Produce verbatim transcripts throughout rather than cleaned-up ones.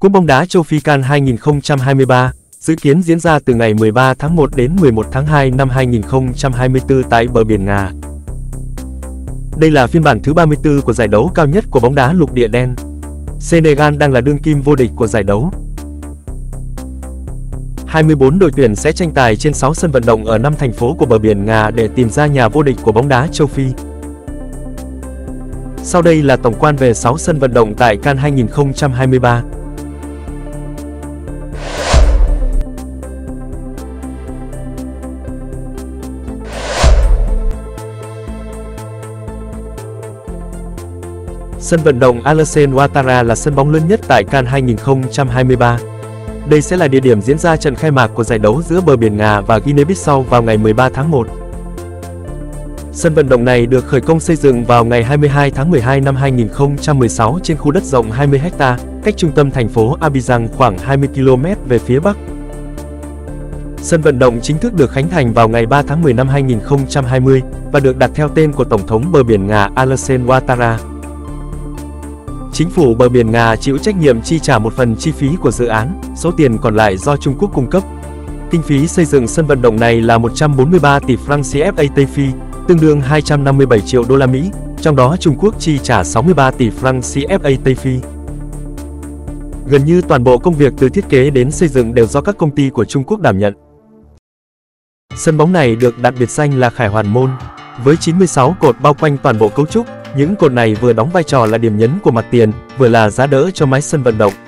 Cúp bóng đá châu Phi CAN hai nghìn không trăm hai mươi ba dự kiến diễn ra từ ngày mười ba tháng một đến mười một tháng hai năm hai nghìn không trăm hai mươi tư tại bờ biển Nga. Đây là phiên bản thứ ba mươi tư của giải đấu cao nhất của bóng đá lục địa đen. Senegal đang là đương kim vô địch của giải đấu. hai mươi bốn đội tuyển sẽ tranh tài trên sáu sân vận động ở năm thành phố của bờ biển Nga để tìm ra nhà vô địch của bóng đá châu Phi. Sau đây là tổng quan về sáu sân vận động tại CAN hai nghìn không trăm hai mươi ba. Sân vận động Alassane Ouattara là sân bóng lớn nhất tại CAN hai nghìn không trăm hai mươi ba. Đây sẽ là địa điểm diễn ra trận khai mạc của giải đấu giữa bờ biển Nga và Guinea-Bissau vào ngày mười ba tháng một. Sân vận động này được khởi công xây dựng vào ngày hai mươi hai tháng mười hai năm hai nghìn không trăm mười sáu trên khu đất rộng hai mươi héc ta, cách trung tâm thành phố Abidjan khoảng hai mươi ki lô mét về phía bắc. Sân vận động chính thức được khánh thành vào ngày ba tháng mười năm hai nghìn không trăm hai mươi và được đặt theo tên của Tổng thống bờ biển Nga Alassane Ouattara. Chính phủ bờ biển Nga chịu trách nhiệm chi trả một phần chi phí của dự án, số tiền còn lại do Trung Quốc cung cấp. Kinh phí xây dựng sân vận động này là một trăm bốn mươi ba tỷ franc xê ép a Tây Phi, tương đương hai trăm năm mươi bảy triệu đô la Mỹ, trong đó Trung Quốc chi trả sáu mươi ba tỷ franc xê ép a Tây Phi. Gần như toàn bộ công việc từ thiết kế đến xây dựng đều do các công ty của Trung Quốc đảm nhận. Sân bóng này được đặt biệt danh là Khải Hoàn Môn, với chín mươi sáu cột bao quanh toàn bộ cấu trúc. Những cột này vừa đóng vai trò là điểm nhấn của mặt tiền, vừa là giá đỡ cho mái sân vận động.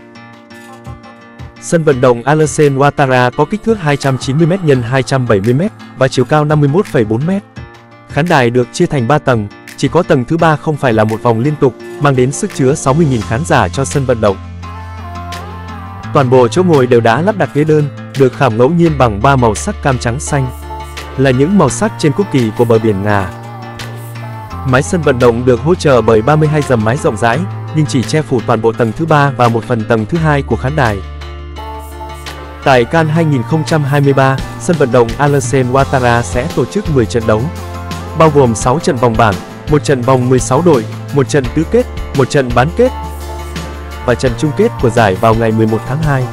Sân vận động Alassane Ouattara có kích thước hai trăm chín mươi mét nhân hai trăm bảy mươi mét và chiều cao năm mươi mốt phẩy bốn mét. Khán đài được chia thành ba tầng, chỉ có tầng thứ ba không phải là một vòng liên tục, mang đến sức chứa sáu mươi nghìn khán giả cho sân vận động. Toàn bộ chỗ ngồi đều đã lắp đặt ghế đơn, được khảm ngẫu nhiên bằng ba màu sắc cam trắng xanh, là những màu sắc trên quốc kỳ của bờ biển Nga. Mái sân vận động được hỗ trợ bởi ba mươi hai dầm mái rộng rãi, nhưng chỉ che phủ toàn bộ tầng thứ ba và một phần tầng thứ hai của khán đài. Tại CAN hai nghìn không trăm hai mươi ba, sân vận động Alassane Ouattara sẽ tổ chức mười trận đấu, bao gồm sáu trận vòng bảng, một trận vòng mười sáu đội, một trận tứ kết, một trận bán kết và trận chung kết của giải vào ngày mười một tháng hai.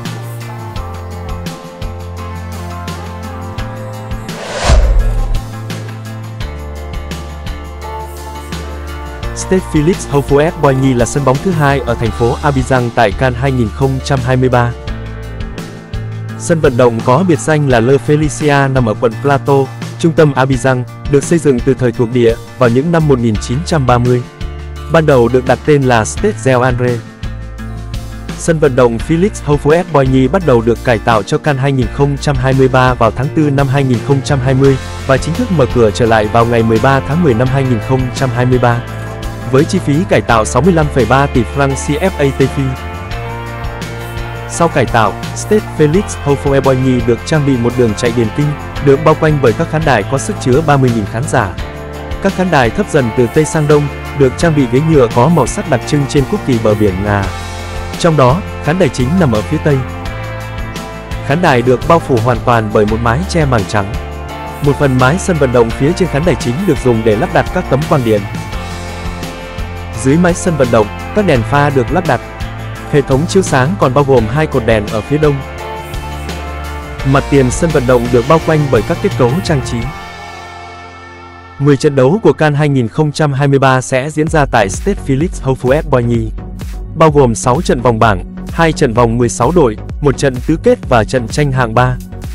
Stade Félix Houphouët-Boigny là sân bóng thứ hai ở thành phố Abidjan tại CAN hai nghìn không trăm hai mươi ba. Sân vận động có biệt danh là Le Felicia nằm ở quận Plateau, trung tâm Abidjan, được xây dựng từ thời thuộc địa vào những năm một nghìn chín trăm ba mươi. Ban đầu được đặt tên là Stade Jean André. Sân vận động Félix Houphouët-Boigny bắt đầu được cải tạo cho CAN hai nghìn không trăm hai mươi ba vào tháng tư năm hai nghìn không trăm hai mươi và chính thức mở cửa trở lại vào ngày mười ba tháng mười năm hai nghìn không trăm hai mươi ba. Với chi phí cải tạo sáu mươi lăm phẩy ba tỷ franc xê ép a Tây Phi. Sau cải tạo, Stade Félix Houphouët-Boigny được trang bị một đường chạy điền kinh, được bao quanh bởi các khán đài có sức chứa ba mươi nghìn khán giả. Các khán đài thấp dần từ Tây sang Đông, được trang bị ghế nhựa có màu sắc đặc trưng trên quốc kỳ bờ biển Nga. Trong đó, khán đài chính nằm ở phía Tây. Khán đài được bao phủ hoàn toàn bởi một mái che màng trắng. Một phần mái sân vận động phía trên khán đài chính được dùng để lắp đặt các tấm quang điện. Dưới mái sân vận động, các đèn pha được lắp đặt. Hệ thống chiếu sáng còn bao gồm hai cột đèn ở phía đông. Mặt tiền sân vận động được bao quanh bởi các kết cấu trang trí. mười trận đấu của CAN hai nghìn không trăm hai mươi ba sẽ diễn ra tại Stade Félix Houphouët-Boigny, bao gồm sáu trận vòng bảng, hai trận vòng mười sáu đội, một trận tứ kết và trận tranh hạng ba.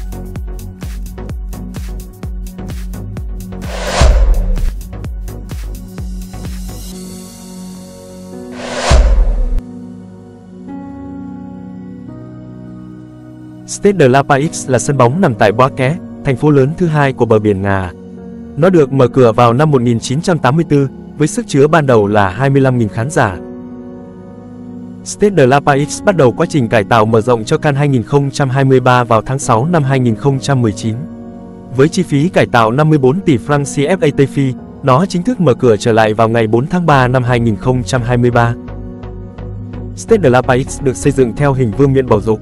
Stade de la Paix là sân bóng nằm tại Boaké, thành phố lớn thứ hai của bờ biển Nga. Nó được mở cửa vào năm một nghìn chín trăm tám mươi tư, với sức chứa ban đầu là hai mươi lăm nghìn khán giả. Stade de la Paix bắt đầu quá trình cải tạo mở rộng cho CAN hai nghìn không trăm hai mươi ba vào tháng sáu năm hai nghìn không trăm mười chín. Với chi phí cải tạo năm mươi bốn tỷ franc xê ép a Tây Phi, nó chính thức mở cửa trở lại vào ngày bốn tháng ba năm hai nghìn không trăm hai mươi ba. Stade de la Paix được xây dựng theo hình vương miện bầu dục.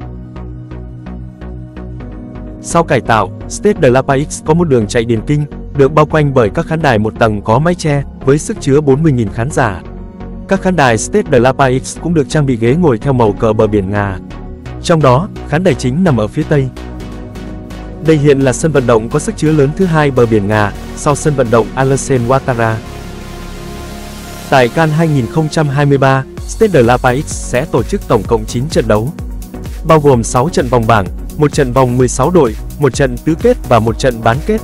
Sau cải tạo, Stade de la Paix có một đường chạy điền kinh, được bao quanh bởi các khán đài một tầng có mái che, với sức chứa bốn mươi nghìn khán giả. Các khán đài Stade de la Paix cũng được trang bị ghế ngồi theo màu cờ bờ biển Nga. Trong đó, khán đài chính nằm ở phía Tây. Đây hiện là sân vận động có sức chứa lớn thứ hai bờ biển Nga, sau sân vận động Alassane Ouattara. Tại CAN hai nghìn không trăm hai mươi ba, Stade de la Paix sẽ tổ chức tổng cộng chín trận đấu, bao gồm sáu trận vòng bảng, một trận vòng mười sáu đội, một trận tứ kết và một trận bán kết.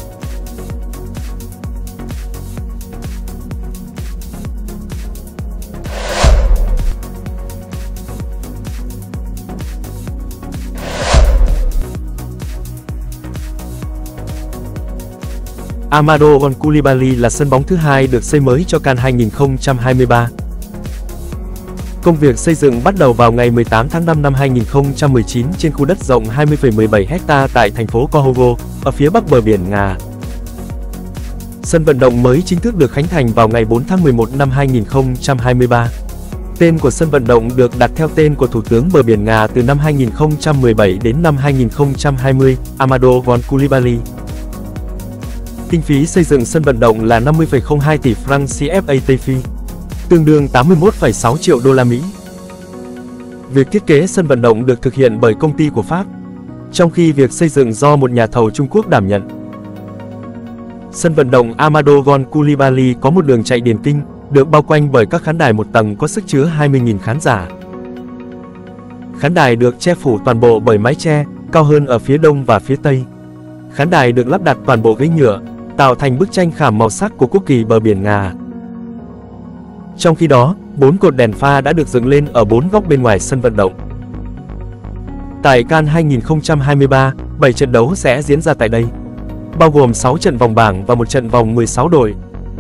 Amadou Gon Coulibaly là sân bóng thứ hai được xây mới cho CAN hai nghìn không trăm hai mươi ba. Công việc xây dựng bắt đầu vào ngày mười tám tháng năm năm hai nghìn không trăm mười chín trên khu đất rộng hai mươi phẩy mười bảy héc ta tại thành phố Kohovo, ở phía bắc bờ biển Nga. Sân vận động mới chính thức được khánh thành vào ngày bốn tháng mười một năm hai nghìn không trăm hai mươi ba. Tên của sân vận động được đặt theo tên của Thủ tướng bờ biển Nga từ năm hai nghìn không trăm mười bảy đến năm hai nghìn không trăm hai mươi, Amadou Gon Coulibaly. Kinh phí xây dựng sân vận động là năm mươi phẩy không hai tỷ franc xê ép a tê phi, tương đương tám mươi mốt phẩy sáu triệu đô la Mỹ. Việc thiết kế sân vận động được thực hiện bởi công ty của Pháp, trong khi việc xây dựng do một nhà thầu Trung Quốc đảm nhận. Sân vận động Amadou Gon Coulibaly có một đường chạy điền kinh, được bao quanh bởi các khán đài một tầng có sức chứa hai mươi nghìn khán giả. Khán đài được che phủ toàn bộ bởi mái che, cao hơn ở phía đông và phía tây. Khán đài được lắp đặt toàn bộ ghế nhựa, tạo thành bức tranh khảm màu sắc của quốc kỳ bờ biển Nga. Trong khi đó, bốn cột đèn pha đã được dựng lên ở bốn góc bên ngoài sân vận động. Tại CAN hai nghìn không trăm hai mươi ba, bảy trận đấu sẽ diễn ra tại đây, bao gồm sáu trận vòng bảng và một trận vòng mười sáu đội.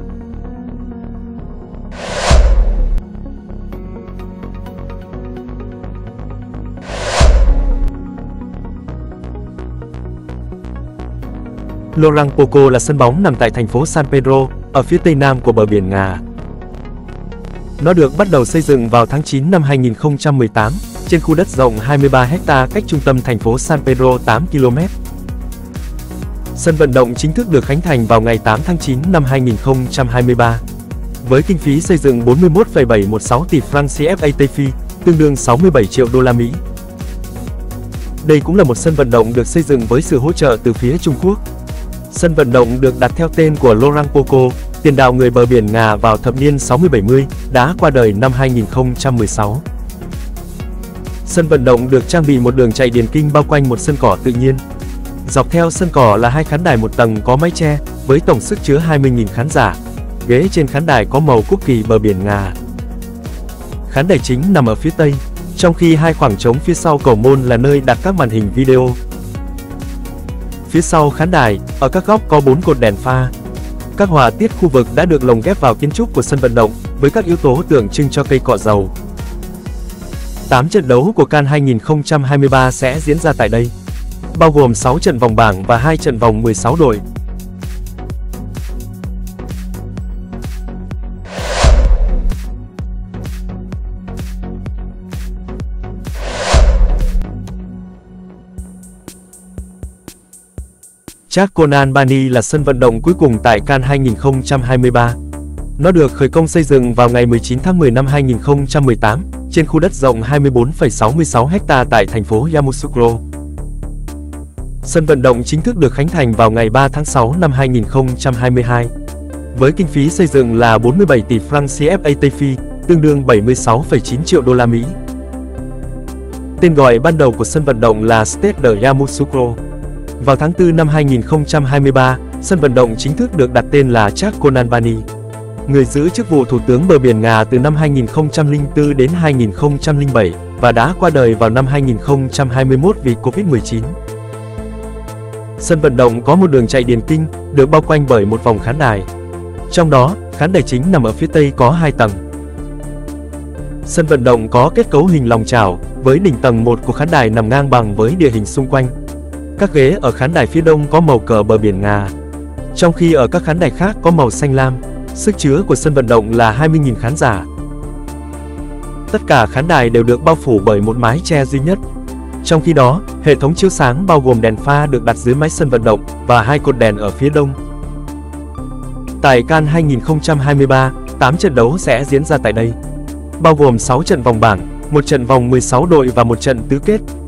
Laurent Poco là sân bóng nằm tại thành phố San Pedro, ở phía tây nam của bờ biển Nga. Nó được bắt đầu xây dựng vào tháng chín năm hai nghìn không trăm mười tám, trên khu đất rộng hai mươi ba héc ta cách trung tâm thành phố San Pedro tám ki lô mét. Sân vận động chính thức được khánh thành vào ngày tám tháng chín năm hai nghìn không trăm hai mươi ba, với kinh phí xây dựng bốn mươi mốt phẩy bảy một sáu tỷ franc xê ép a tê phi, tương đương sáu mươi bảy triệu đô la Mỹ. Đây cũng là một sân vận động được xây dựng với sự hỗ trợ từ phía Trung Quốc. Sân vận động được đặt theo tên của Laurent Poco, tiền đạo người bờ biển Nga vào thập niên sáu mươi bảy mươi, đã qua đời năm hai nghìn không trăm mười sáu. Sân vận động được trang bị một đường chạy điền kinh bao quanh một sân cỏ tự nhiên. Dọc theo sân cỏ là hai khán đài một tầng có mái che, với tổng sức chứa hai mươi nghìn khán giả. Ghế trên khán đài có màu quốc kỳ bờ biển Nga. Khán đài chính nằm ở phía tây, trong khi hai khoảng trống phía sau cầu môn là nơi đặt các màn hình video. Phía sau khán đài, ở các góc có bốn cột đèn pha. Các họa tiết khu vực đã được lồng ghép vào kiến trúc của sân vận động, với các yếu tố tượng trưng cho cây cọ dầu. tám trận đấu của CAN hai nghìn không trăm hai mươi ba sẽ diễn ra tại đây, bao gồm sáu trận vòng bảng và hai trận vòng mười sáu đội. Jacques Conalbani là sân vận động cuối cùng tại CAN hai nghìn không trăm hai mươi ba. Nó được khởi công xây dựng vào ngày mười chín tháng mười năm hai nghìn không trăm mười tám, trên khu đất rộng hai mươi bốn phẩy sáu mươi sáu héc ta tại thành phố Yamoussoukro. Sân vận động chính thức được khánh thành vào ngày ba tháng sáu năm hai nghìn không trăm hai mươi hai, với kinh phí xây dựng là bốn mươi bảy tỷ franc xê ép a tê phi, tương đương bảy mươi sáu phẩy chín triệu đô la Mỹ. Tên gọi ban đầu của sân vận động là Stade de Yamoussoukro. Vào tháng tư năm hai nghìn không trăm hai mươi ba, sân vận động chính thức được đặt tên là Jacques Conalbani, người giữ chức vụ Thủ tướng bờ biển Nga từ năm hai nghìn không trăm lẻ bốn đến hai nghìn không trăm lẻ bảy, và đã qua đời vào năm hai nghìn không trăm hai mươi mốt vì Covid mười chín. Sân vận động có một đường chạy điền kinh, được bao quanh bởi một vòng khán đài. Trong đó, khán đài chính nằm ở phía tây có hai tầng. Sân vận động có kết cấu hình lòng chảo, với đỉnh tầng một của khán đài nằm ngang bằng với địa hình xung quanh. Các ghế ở khán đài phía đông có màu cờ bờ biển Nga, trong khi ở các khán đài khác có màu xanh lam. Sức chứa của sân vận động là hai mươi nghìn khán giả. Tất cả khán đài đều được bao phủ bởi một mái che duy nhất. Trong khi đó, hệ thống chiếu sáng bao gồm đèn pha được đặt dưới mái sân vận động và hai cột đèn ở phía đông. Tại CAN hai nghìn không trăm hai mươi ba, tám trận đấu sẽ diễn ra tại đây, bao gồm sáu trận vòng bảng, một trận vòng mười sáu đội và một trận tứ kết.